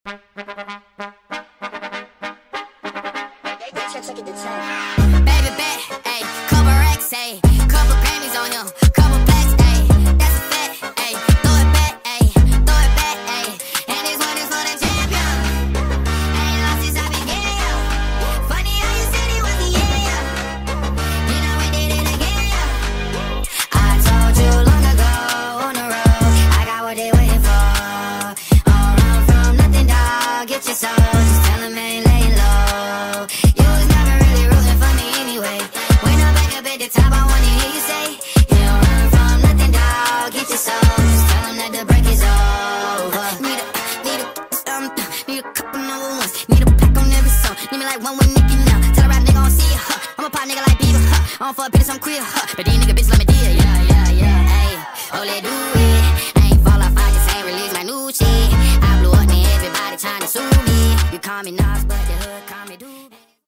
Baby bet, ayy, couple racks, ayy, couple Grammys on him, couple plaques, ayy, that's a fact, ayy, throw it back, ayy, throw it back, ayy, and this one is for the champion. Ain't lost since I began. Funny how you said he was the yeah. You know we did it again. I told you long ago on the road, I got what they waiting for. All run from nothing, dog. Get your soul, just tell them ain't laying low. You was never really rooting for me anyway. When I'm back up at the top, I wanna hear you say, you don't run from nothing, dog. Get your soul, just tell them that the break is over. Need a couple number ones. Need a pack on every song. Need me like one with Nicky now. Tell a rap nigga I don't see ya, huh. I'm a pop nigga like Bieber, huh. I don't fuck bitches, I'm queer, huh. But these nigga bitches let me deal, yeah. Ayy, oh, let's do it. I ain't fall off, I just ain't release my new shit. I blew up and everybody trying to sue me. You call me Nas, but the hood call me dude.